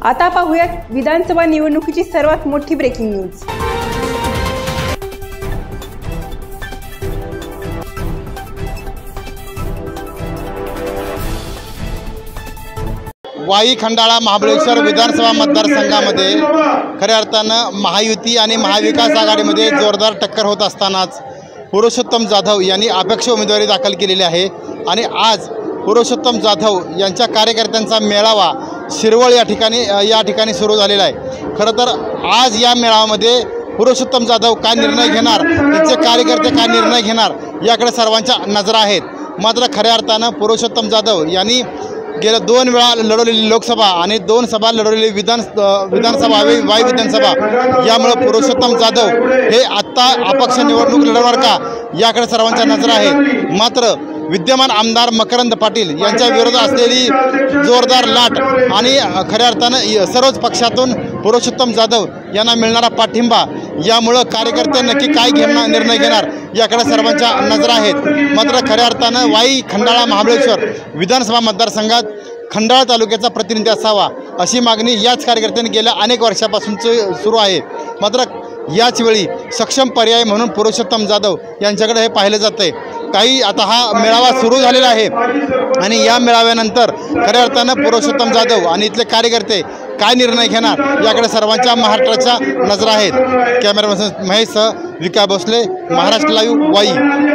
आता पाहूयात विधानसभा निवडणुकीची सर्वात मोठी ब्रेकिंग न्यूज। वाई खंडाळा महाबळेश्वर विधानसभा मतदारसंघामध्ये खऱ्या अर्थानं महायुती आणि महाविकास आघाडीमध्ये जोरदार टक्कर होत असतानाच पुरुषोत्तम जाधव यांनी अपक्ष उमेदवारी दाखल केलेली आहे आणि आज पुरुषोत्तम जाधव यांच्या कार्यकर्त्यांचा मेळावा शिरवळ या ठिकाणी सुरू झालेला आहे। खरं तर आज या मेळाव्यामध्ये पुरुषोत्तम जाधव काय निर्णय घेणार, त्यांचे कार्यकर्ते काय निर्णय घेणार याकडे सर्वांच्या नजरा आहेत। मात्र खऱ्या अर्थानं पुरुषोत्तम जाधव यांनी गेल्या 2 वेळा लढवलेली लोकसभा आणि 2 सभा लढवलेली विधानसभा वाई विधानसभा, यामुळे पुरुषोत्तम जाधव हे आत्ता अपक्ष निवडणूक लढवणार का याकडे सर्वांच्या नजर आहे। मात्र विद्यमान आमदार मकरंद पाटील यांच्या विरोधात असलेली जोरदार लाट आणि खऱ्या अर्थानं सर्वच पक्षातून पुरुषोत्तम जाधव यांना मिळणारा पाठिंबा यामुळं कार्यकर्ते नक्की काय निर्णय घेणार याकडे सर्वांच्या नजर आहेत। मात्र खऱ्या अर्थानं वाई खंडाळा महाबळेश्वर विधानसभा मतदारसंघात खंडाळा तालुक्याचा प्रतिनिधी असावा अशी मागणी याच कार्यकर्त्यांनी गेल्या अनेक वर्षापासून सुरू आहे। मात्र याच वेळी सक्षम पर्याय म्हणून पुरुषोत्तम जाधव यांच्याकडे हे पाहिलं जातं आहे। काही आता हा मेळावा सुरू झालेला आहे आणि या मेळाव्यानंतर खऱ्या अर्थानं पुरुषोत्तम जाधव आणि इथले कार्यकर्ते काय निर्णय घेणार याकडे सर्वांच्या महाराष्ट्राच्या नजरा आहेत। Cameraman Mahesh Vikas Bhosale, Maharashtra live, Wai.